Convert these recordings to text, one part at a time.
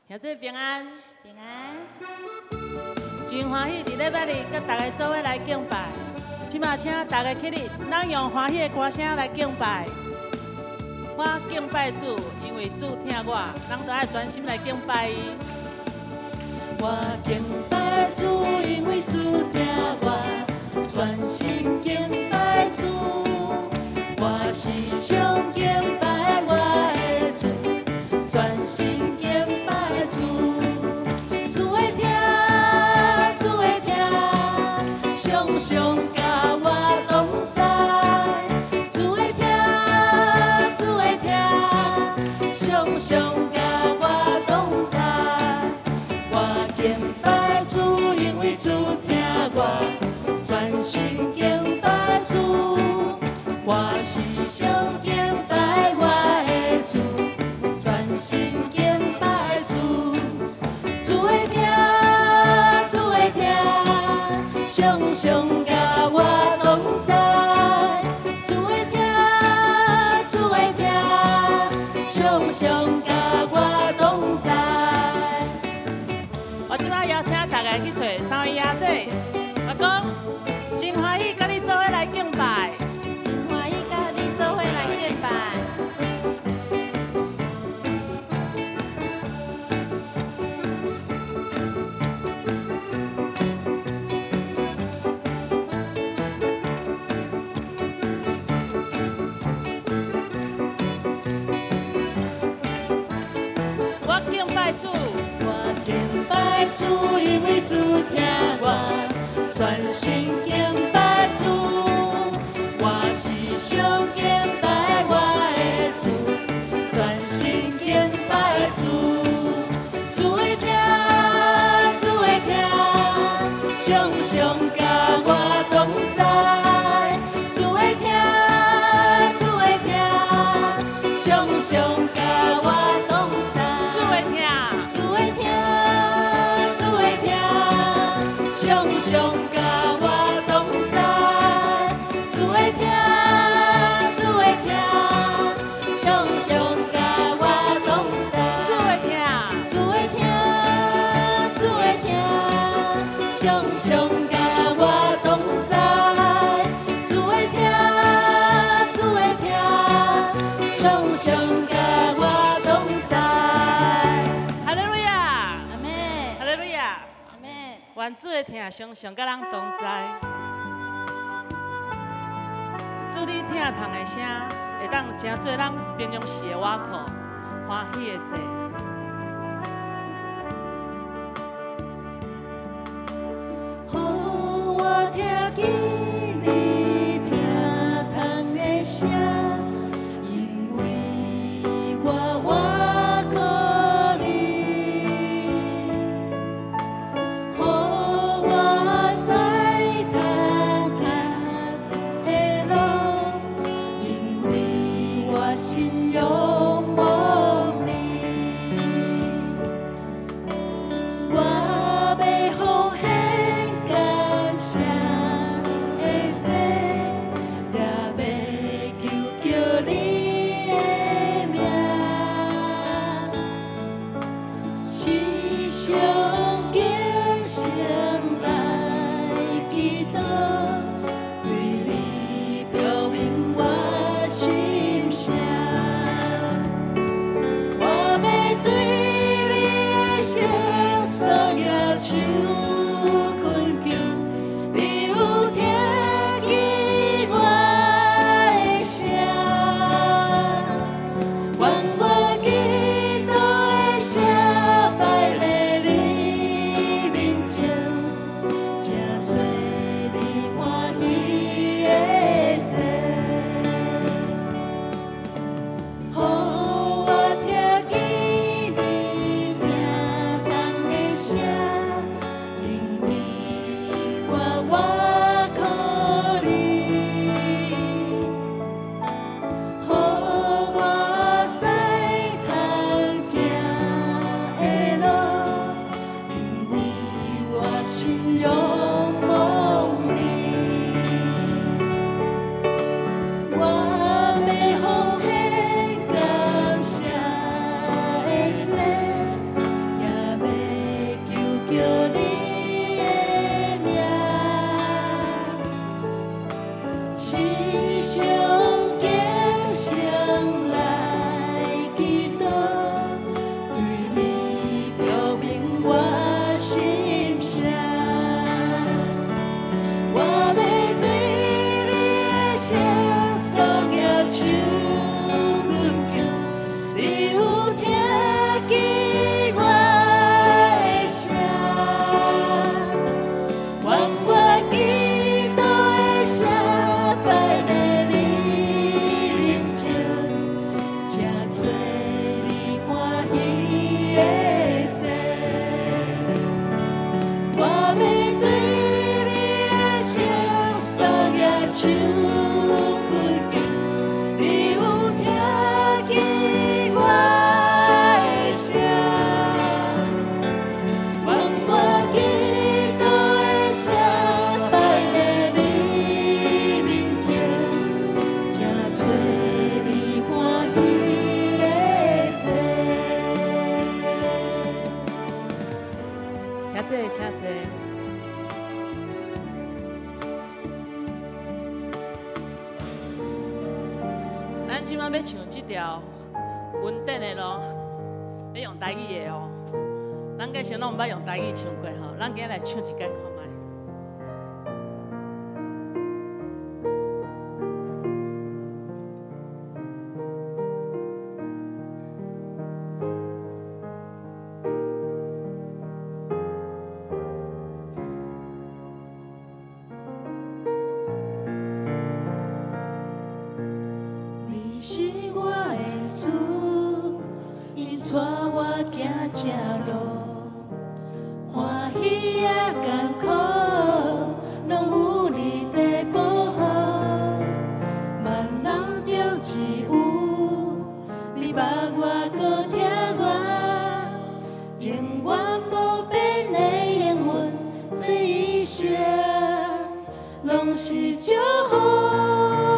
兄弟平安， 平安， 真欢喜伫礼拜日，甲大家做伙来敬拜。即马请大家起立，咱用欢喜的歌声来敬拜。我敬拜主，因为主听我，咱都爱专心来敬拜伊。 我敬拜主，因为主听我，专心敬拜主。我时常敬拜我的主，专心敬拜主。主会听，主会听，常常甲我同在。主会听，主会听，常常甲我同在。我敬拜主，因为主听我，专心敬拜主。我时常敬拜我的主，专心敬拜主。主会听，主会听，常常甲我同在。主会听，主会听，常常甲我同在。 我即摆邀请大家去找三位爷姐，我讲真欢喜，甲你做伙来敬拜。 真欢喜甲你做伙来敬拜。 我敬拜主， 我敬拜主，因为主听我，专心敬拜主。我时常敬拜我的主，专心敬拜主。主会听，主会听，常常甲我同在。主会听，主会听，常常甲我同在。 主会听， 主会听，主会听，常常甲我同在。主会听，主会听，常常甲我同在。 主会听， 主会听，主会听，常常甲我同在。主会听，主会听，常常甲我同在。 哈利路亚， 阿妹， 哈利路亚。 阿妹。 愿主的听常常甲咱同在，主你听痛的声，会当真做咱平常时的瓦裤，欢喜的坐。 我听见你听痛的声，因为我瓦靠你，予我在坎坷的路，因为我心仰望你。我要奉献感谢的祭，也要求求你的名，时常敬诚来祈祷，对你表明我心声。我要对你的声索野手困求，你有听见我的声？愿我祈祷的声摆在你面前，才做你欢喜的祭。予我听见你听痛的声，因为我瓦靠你，予我在请坐。咱即摆要唱即条稳定的咯，要用台语的哦。咱计先拢毋捌用台语唱过吼，咱今日来唱一间看卖。 你是我的主，伊带我行正路，欢喜也艰苦，拢有你在保护。万人中只有你捌我，搁疼我，永远不变的应允，这一生拢是祝福。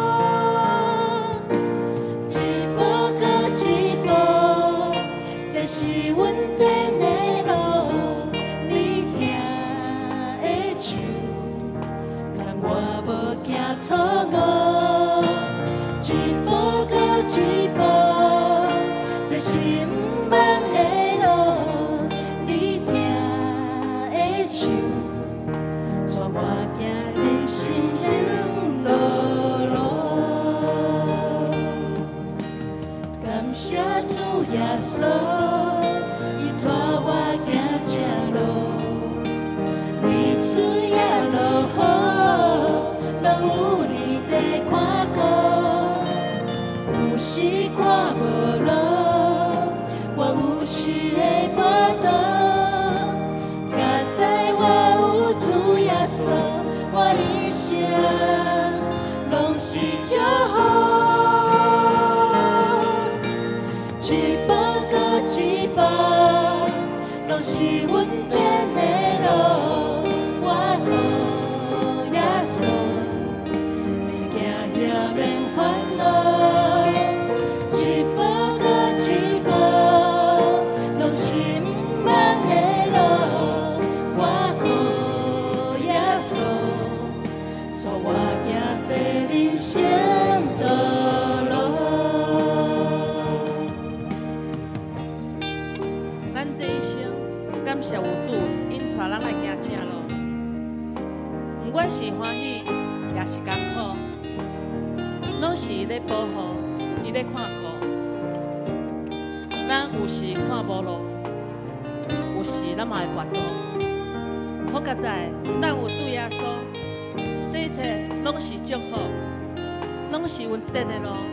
这是稳定的路，你听的唱，但我无惊错误。一步搁一步，这是毋茫的路，你听的唱，带我走人生道路。感谢主耶稣。带我行正路，日出也落雨，拢有你在看顾。有时看无路，我有时会跋倒。加在我有主耶稣，我一生拢是祝福。一步搁一步。拢是稳定的路，我靠耶稣，免惊也免烦恼。一步搁一步，拢是毋茫的路，我靠耶稣，带我行这人生道路。 咱这一生。感谢有主，因带咱来行正路。不管是欢喜，也是艰苦，拢是伊咧保护，伊咧看顾。咱有时看无路，有时咱嘛会跋倒。好佳在，咱有主耶稣，这一切拢是祝福，拢是稳定的路。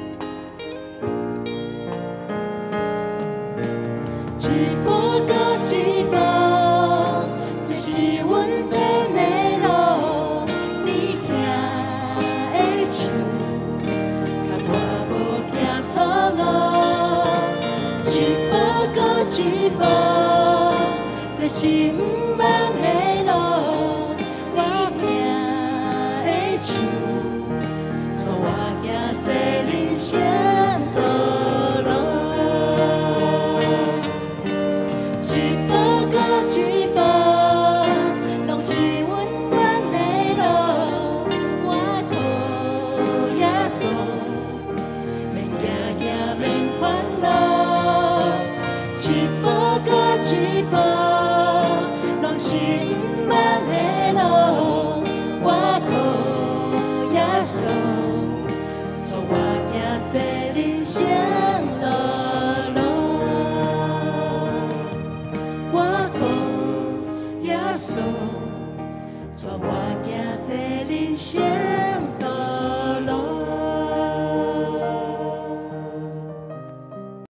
一步搁一步，这是稳定的路，你听的唱，但我无惊错误。一步搁一步，这是毋茫的路，你听的唱，带我行这人生道路。一步，拢是稳定的路，我靠耶稣，免惊也免烦恼。一步搁一步，拢是毋茫的路，我靠耶稣，带我行这人生道路。耶稣，带我行这人生。